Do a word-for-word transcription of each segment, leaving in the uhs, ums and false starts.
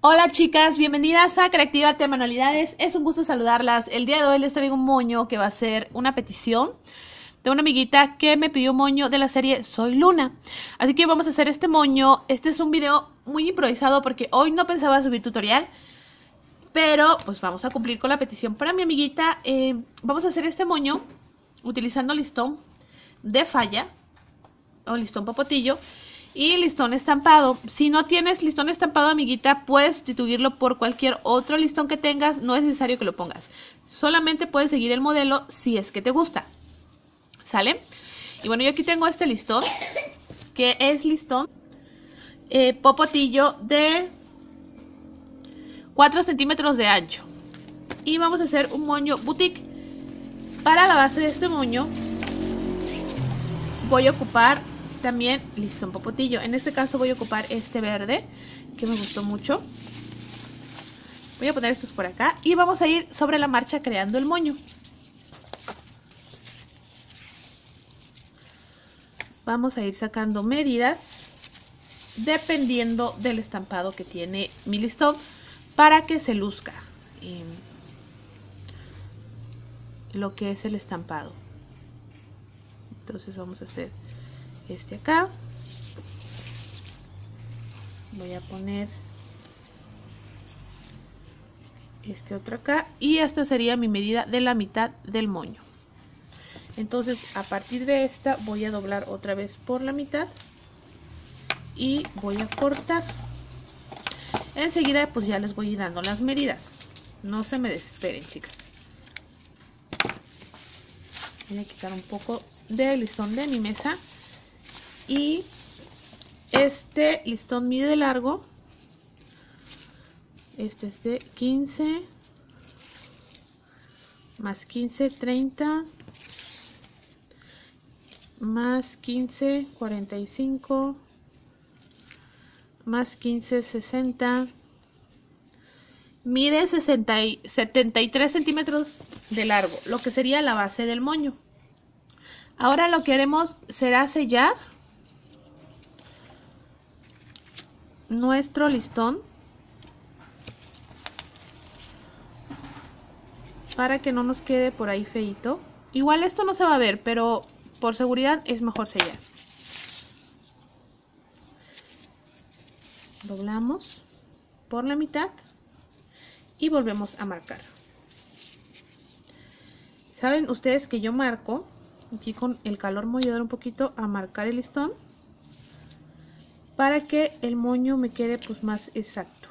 Hola chicas, bienvenidas a Creativarte a Manualidades. Es un gusto saludarlas. El día de hoy les traigo un moño que va a ser una petición de una amiguita que me pidió un moño de la serie Soy Luna. Así que vamos a hacer este moño. Este es un video muy improvisado porque hoy no pensaba subir tutorial, pero pues vamos a cumplir con la petición para mi amiguita. Eh, vamos a hacer este moño utilizando listón de falla o listón popotillo y listón estampado. Si no tienes listón estampado, amiguita, puedes sustituirlo por cualquier otro listón que tengas. No es necesario que lo pongas. Solamente puedes seguir el modelo si es que te gusta. ¿Sale? Y bueno, yo aquí tengo este listón, que es listón eh, popotillo de cuatro centímetros de ancho. Y vamos a hacer un moño boutique. Para la base de este moño voy a ocupar también listón popotillo. En este caso voy a ocupar este verde que me gustó mucho. Voy a poner estos por acá y vamos a ir sobre la marcha creando el moño. Vamos a ir sacando medidas dependiendo del estampado que tiene mi listón para que se luzca eh, lo que es el estampado. Entonces vamos a hacer este acá, voy a poner este otro acá y esta sería mi medida de la mitad del moño. Entonces a partir de esta voy a doblar otra vez por la mitad y voy a cortar. Enseguida pues ya les voy dando las medidas, no se me desesperen, chicas. Voy a quitar un poco del listón de mi mesa. Y este listón mide de largo, este es de quince, más quince, treinta, más quince, cuarenta y cinco, más quince, sesenta, mide sesenta y, setenta y tres centímetros de largo, lo que sería la base del moño. Ahora lo que haremos será sellar nuestro listón para que no nos quede por ahí feito. Igual esto no se va a ver, pero por seguridad es mejor sellar. Doblamos por la mitad y volvemos a marcar. Saben ustedes que yo marco aquí con el calor, me voy a ayudar un poquito a marcar el listón para que el moño me quede pues más exacto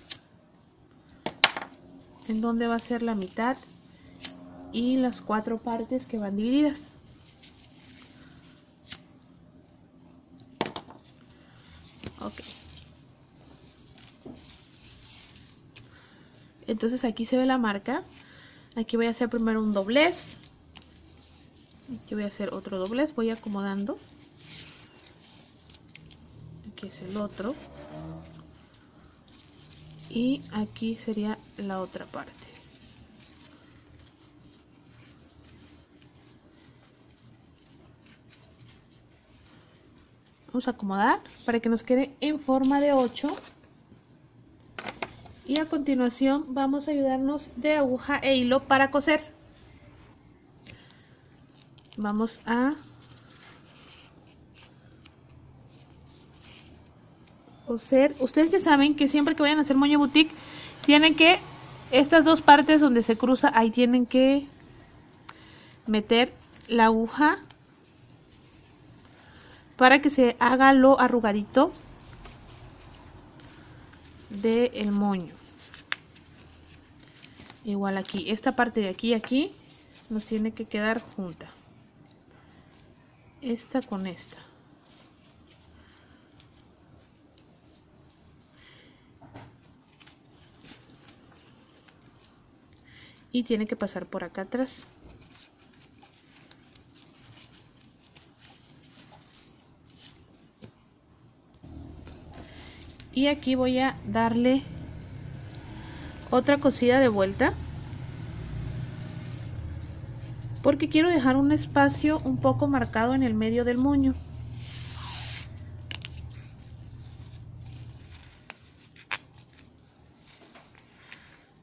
en donde va a ser la mitad y las cuatro partes que van divididas. Ok, entonces aquí se ve la marca. Aquí voy a hacer primero un doblez, aquí voy a hacer otro doblez, voy acomodando. Aquí es el otro y aquí sería la otra parte. Vamos a acomodar para que nos quede en forma de ocho y a continuación vamos a ayudarnos de aguja e hilo para coser. Vamos a coser. Ustedes ya saben que siempre que vayan a hacer moño boutique tienen que, estas dos partes donde se cruza, ahí tienen que meter la aguja para que se haga lo arrugadito del moño. Igual aquí, esta parte de aquí y aquí nos tiene que quedar junta, esta con esta. Y tiene que pasar por acá atrás. Y aquí voy a darle otra cosida de vuelta porque quiero dejar un espacio un poco marcado en el medio del moño.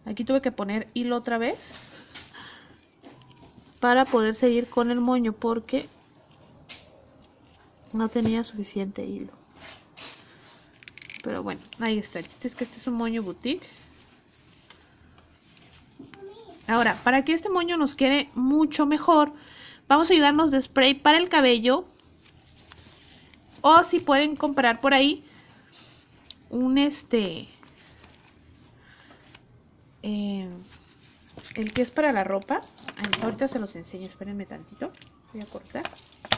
Aquí tuve que poner hilo otra vez para poder seguir con el moño porque no tenía suficiente hilo. Pero bueno, ahí está. El chiste es que este es un moño boutique. Ahora, para que este moño nos quede mucho mejor, vamos a ayudarnos de spray para el cabello. O si pueden comprar por ahí un este... Eh, el que es para la ropa. Ay, ahorita se los enseño, espérenme tantito. Voy a cortar.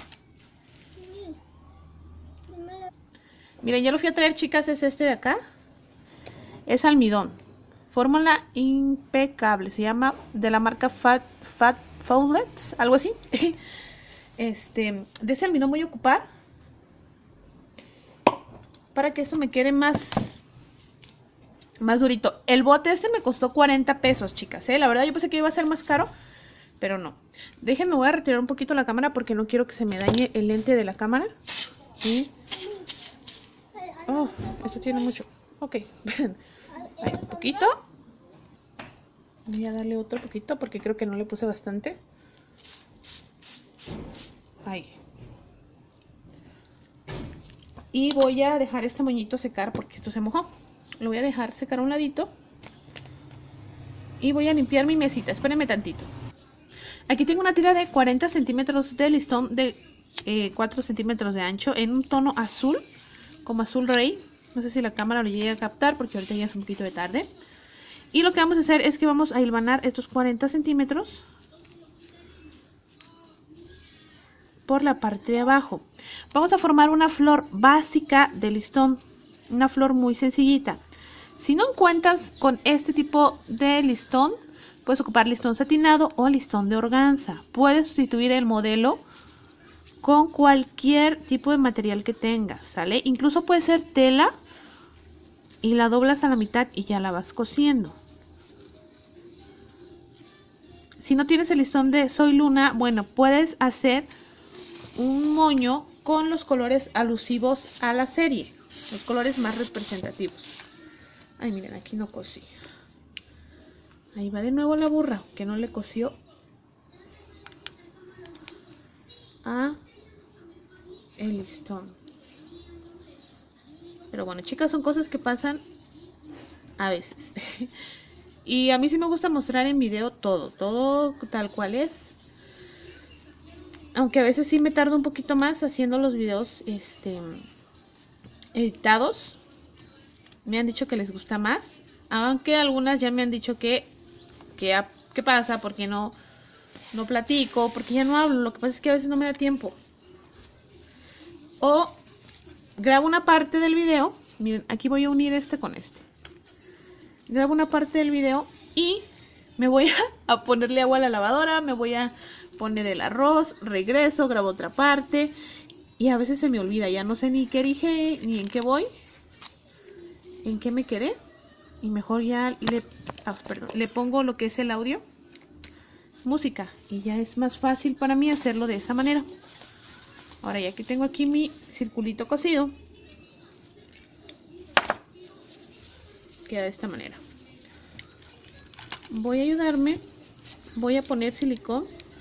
Miren, ya lo fui a traer, chicas, es este de acá. Es almidón. Fórmula impecable. Se llama de la marca Fat, Fat Fowlets, algo así. Este, de ese almidón voy a ocupar para que esto me quede más... más durito. El bote este me costó cuarenta pesos, chicas, ¿eh? La verdad yo pensé que iba a ser más caro, pero no. Déjenme, voy a retirar un poquito la cámara porque no quiero que se me dañe el lente de la cámara. ¿Sí? Oh, esto tiene mucho. Ok, ahí, un poquito. Voy a darle otro poquito porque creo que no le puse bastante. Ahí. Y voy a dejar este moñito secar porque esto se mojó. Lo voy a dejar secar a un ladito. Y voy a limpiar mi mesita. Espérenme tantito. Aquí tengo una tira de cuarenta centímetros de listón de eh, cuatro centímetros de ancho en un tono azul, como azul rey. No sé si la cámara lo llegue a captar porque ahorita ya es un poquito de tarde. Y lo que vamos a hacer es que vamos a hilvanar estos cuarenta centímetros por la parte de abajo. Vamos a formar una flor básica de listón. Una flor muy sencillita. Si no encuentras con este tipo de listón, puedes ocupar listón satinado o listón de organza. Puedes sustituir el modelo con cualquier tipo de material que tengas, ¿sale? Incluso puede ser tela y la doblas a la mitad y ya la vas cosiendo. Si no tienes el listón de Soy Luna, bueno, puedes hacer un moño con los colores alusivos a la serie, los colores más representativos. Ay, miren, aquí no cosí. Ahí va de nuevo la burra, que no le cosió a el listón. Pero bueno, chicas, son cosas que pasan a veces. Y a mí sí me gusta mostrar en video todo, todo tal cual es. Aunque a veces sí me tardo un poquito más haciendo los videos este, editados. Me han dicho que les gusta más. Aunque algunas ya me han dicho que, que ¿qué pasa? Porque no, no platico, porque ya no hablo. Lo que pasa es que a veces no me da tiempo. O grabo una parte del video. Miren, aquí voy a unir este con este. Grabo una parte del video y me voy a, a ponerle agua a la lavadora. Me voy a poner el arroz. Regreso, grabo otra parte. Y a veces se me olvida. Ya no sé ni qué dije, ni en qué voy. En qué me quedé. Y mejor ya le, ah, perdón, le pongo lo que es el audio. Música. Y ya es más fácil para mí hacerlo de esa manera. Ahora ya que tengo aquí mi circulito cosido. Queda de esta manera. Voy a ayudarme. Voy a poner silicón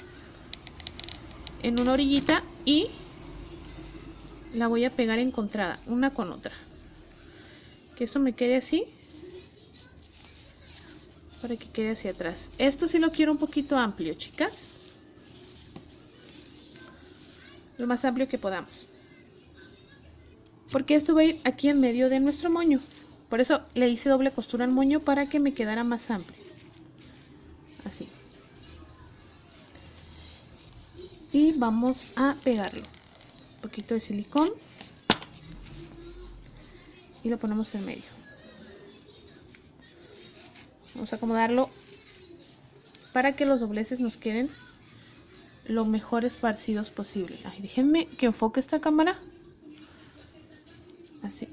en una orillita y la voy a pegar encontrada, una con otra. Que esto me quede así. Para que quede hacia atrás. Esto sí lo quiero un poquito amplio, chicas. Lo más amplio que podamos. Porque esto va a ir aquí en medio de nuestro moño. Por eso le hice doble costura al moño para que me quedara más amplio. Así. Y vamos a pegarlo. Un poquito de silicón. Y lo ponemos en medio. Vamos a acomodarlo para que los dobleces nos queden lo mejor esparcidos posible. Ay, déjenme que enfoque esta cámara. Así.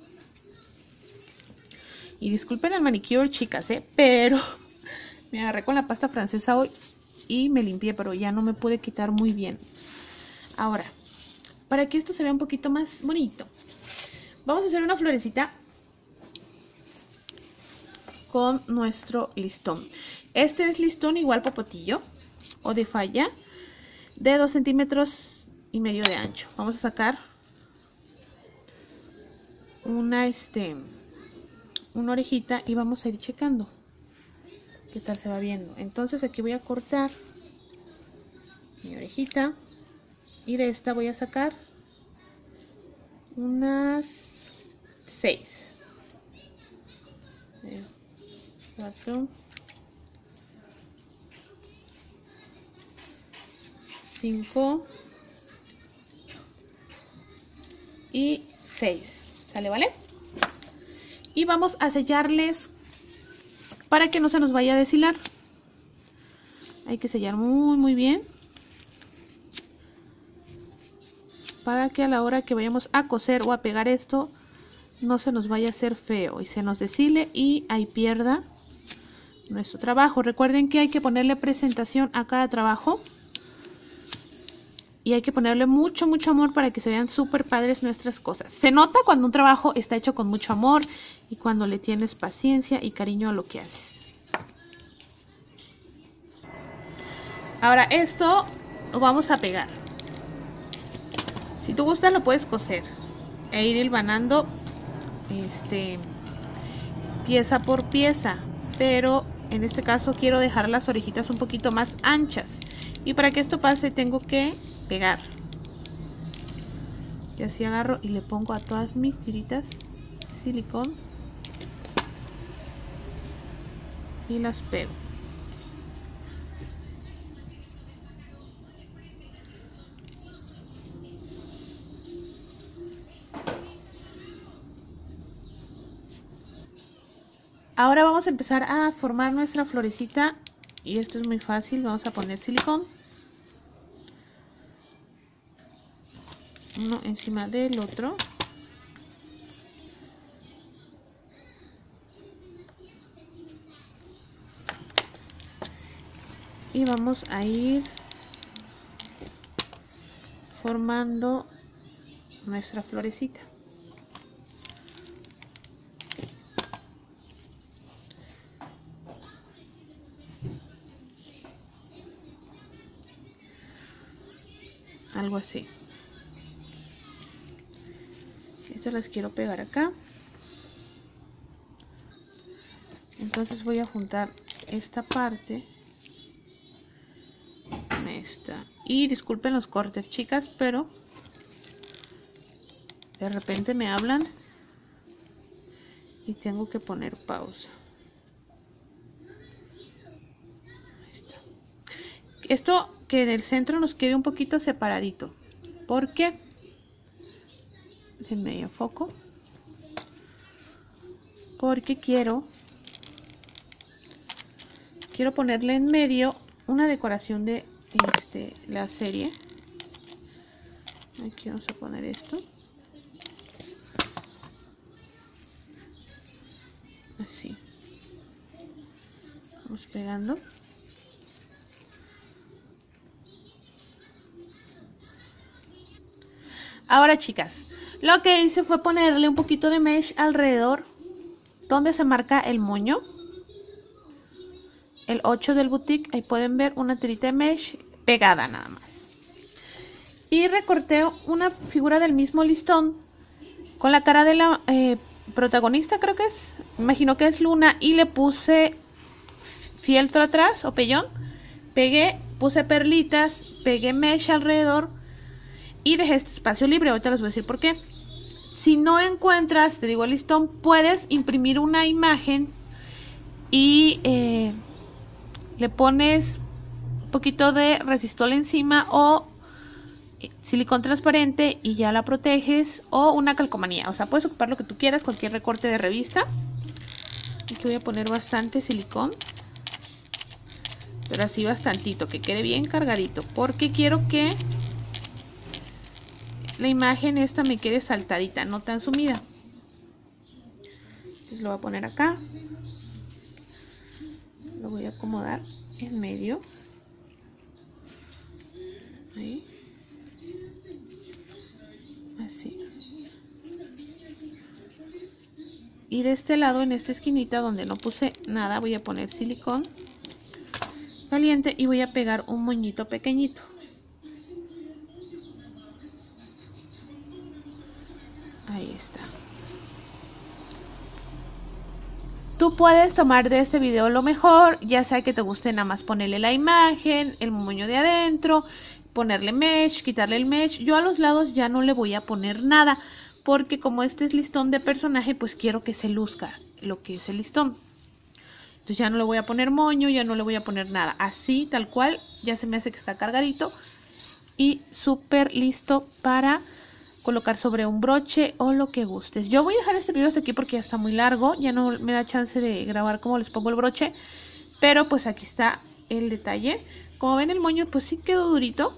Y disculpen el manicure, chicas, ¿eh? Pero me agarré con la pasta francesa hoy y me limpié, pero ya no me pude quitar muy bien. Ahora, para que esto se vea un poquito más bonito, vamos a hacer una florecita con nuestro listón. Este es listón igual popotillo o de falla de dos centímetros y medio de ancho. Vamos a sacar una este una orejita y vamos a ir checando qué tal se va viendo. Entonces aquí voy a cortar mi orejita y de esta voy a sacar unas seis, cuatro, cinco y seis. ¿Sale? ¿Vale? Y vamos a sellarles para que no se nos vaya a deshilar. Hay que sellar muy muy bien para que a la hora que vayamos a coser o a pegar esto no se nos vaya a hacer feo y se nos deshile y ahí pierda nuestro trabajo. Recuerden que hay que ponerle presentación a cada trabajo y hay que ponerle mucho mucho amor para que se vean súper padres nuestras cosas. Se nota cuando un trabajo está hecho con mucho amor y cuando le tienes paciencia y cariño a lo que haces. Ahora esto lo vamos a pegar. Si tú gustas lo puedes coser e ir hilvanando este, pieza por pieza, pero en este caso quiero dejar las orejitas un poquito más anchas y para que esto pase tengo que pegar. Y así agarro y le pongo a todas mis tiritas silicón y las pego. Ahora vamos a empezar a formar nuestra florecita y esto es muy fácil. Vamos a poner silicón uno encima del otro y vamos a ir formando nuestra florecita. Algo así. Estas las quiero pegar acá. Entonces voy a juntar esta parte con esta. Y disculpen los cortes, chicas, pero de repente me hablan y tengo que poner pausa. Ahí está. Esto que en el centro nos quede un poquito separadito. ¿Por qué? En medio foco. Porque quiero quiero ponerle en medio una decoración de este, la serie. Aquí vamos a poner esto. Así. Vamos pegando. Ahora, chicas, lo que hice fue ponerle un poquito de mesh alrededor donde se marca el moño. El ocho del boutique, ahí pueden ver una tirita de mesh pegada nada más. Y recorté una figura del mismo listón con la cara de la eh, protagonista, creo que es, me imagino que es Luna, y le puse fieltro atrás o pellón, pegué, puse perlitas, pegué mesh alrededor y dejé este espacio libre. Ahorita les voy a decir por qué. Si no encuentras, te digo, el listón, puedes imprimir una imagen y eh, le pones un poquito de resistol encima o silicón transparente y ya la proteges, o una calcomanía. O sea, puedes ocupar lo que tú quieras, cualquier recorte de revista. Aquí voy a poner bastante silicón, pero así bastantito, que quede bien cargadito, porque quiero que la imagen esta me quede saltadita, no tan sumida. Entonces lo voy a poner acá, lo voy a acomodar en medio, ahí, así. Y de este lado, en esta esquinita donde no puse nada, voy a poner silicón caliente y voy a pegar un moñito pequeñito. Ahí está. Tú puedes tomar de este video lo mejor, ya sea que te guste nada más ponerle la imagen, el moño de adentro, ponerle mesh, quitarle el mesh. Yo a los lados ya no le voy a poner nada, porque como este es listón de personaje, pues quiero que se luzca lo que es el listón. Entonces ya no le voy a poner moño, ya no le voy a poner nada. Así, tal cual, ya se me hace que está cargadito y súper listo para colocar sobre un broche o lo que gustes. Yo voy a dejar este video hasta aquí porque ya está muy largo, ya no me da chance de grabar cómo les pongo el broche, pero pues aquí está el detalle. Como ven, el moño pues sí quedó durito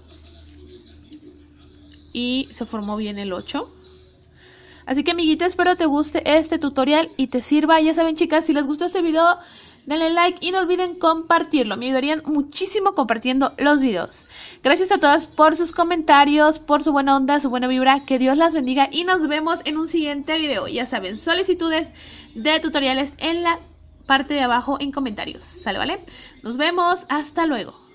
y se formó bien el ocho. Así que, amiguita, espero te guste este tutorial y te sirva. Ya saben, chicas, si les gustó este video, denle like y no olviden compartirlo. Me ayudarían muchísimo compartiendo los videos. Gracias a todas por sus comentarios, por su buena onda, su buena vibra. Que Dios las bendiga y nos vemos en un siguiente video. Ya saben, solicitudes de tutoriales en la parte de abajo en comentarios. ¿Sale, vale? Nos vemos. Hasta luego.